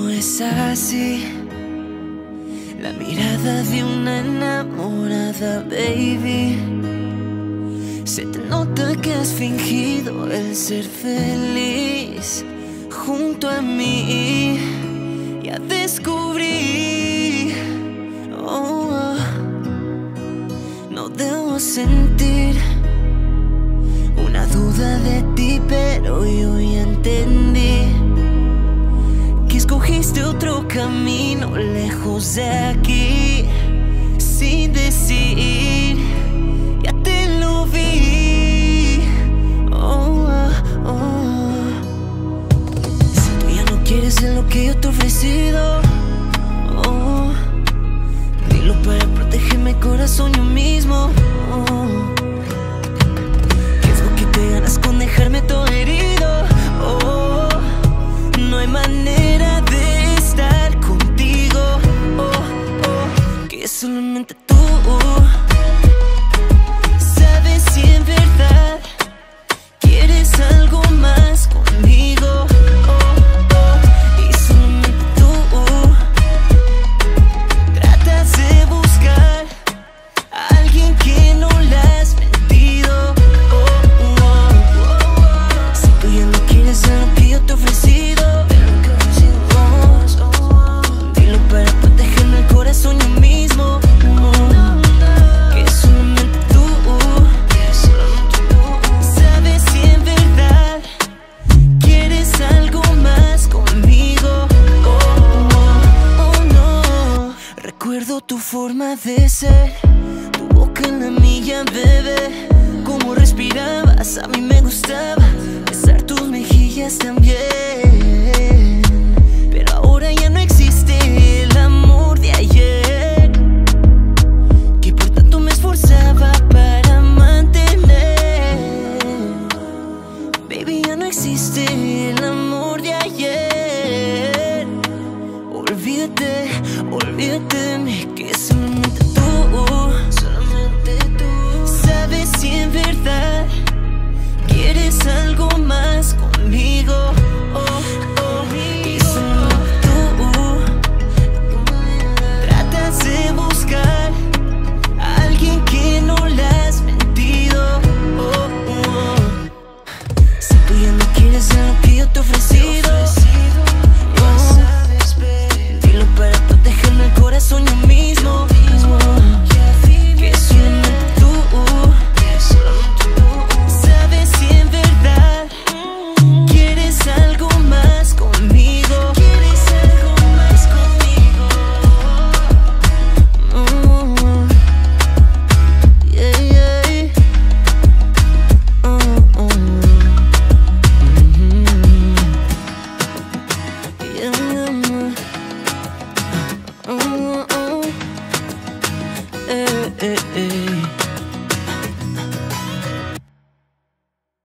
no es así. La mirada de una enamorada, baby. Se te nota que has fingido el ser feliz junto a mí. Ya descubrí, no debo sentir una duda de ti, pero yo ya entendí que escogiste otro camino lejos de aquí. Sin decir, ya te lo vi. Si tú ya no quieres de lo que yo te he ofrecido, dilo para protegerme, corazón, yo mismo. ¿Qué es lo que te ganas con dejarme todo herido? No hay manera de estar contigo, que solamente tú sabes si en verdad quieres algo más conmigo. Y solamente tú tratas de buscar a alguien que no le has mentido. Si tú ya no quieres de lo que yo te he ofrecido, dilo para protegerme el corazón, yo mismo. Que solamente tú sabes si en verdad quieres algo más conmigo. No. Recuerdo tu forma de ser, tu boca en la mía, bebé. Cómo respirabas, a mí me gustaba besar tus mejillas también. Pero ahora ya no existe el amor de ayer, que por tanto me esforzaba para mantener. Baby, ya no existe el amor de ayer. Olvídate, olvídate de mí, que solamente tú sabes si en verdad quieres algo más conmigo.